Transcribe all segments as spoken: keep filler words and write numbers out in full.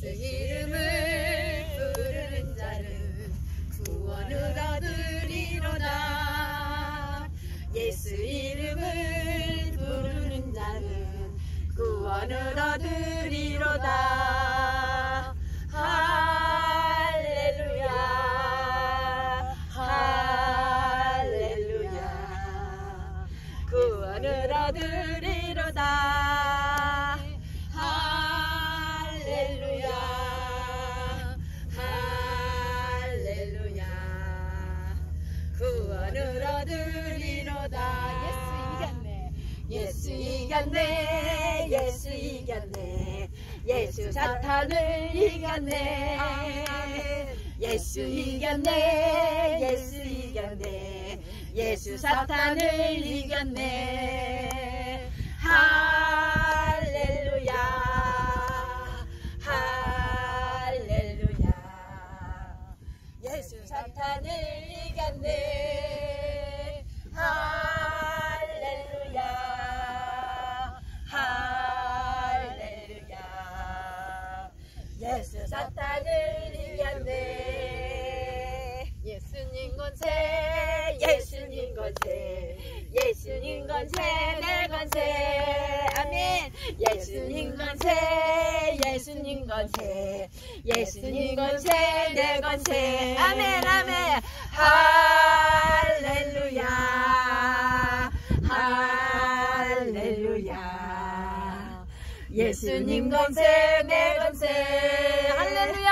예수 이름을 부르는 자는 구원을 얻으리로다. 예수 이름을 부르는 자는 구원을 얻으리로다. 할렐루야 할렐루야 구원을 얻으리로다. 할렐루야 할렐루야 구원을 얻으리로다. 예수 이겼네 예수 이겼네 예수 사탄을 이겼네. 예수 이겼네 예수 이겼네 예수 사탄을 이겼네. 할렐루야 할렐루야 예수 사탄을 이겼네. 할렐루야 할렐루야 예수 사탄을 이겼네. 예수님 권세 예수님 권세 예수님 권세 내 권세. 아멘. 예수님 권세 예수님 권세 예수님 권세 내 권세. 아멘 아멘. 할렐루야 할렐루야 예수님 권세 내 권세. 할렐루야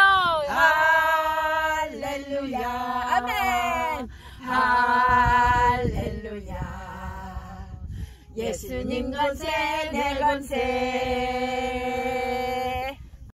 할렐루야 아멘. 할렐루야 예수님 권세 내 권세.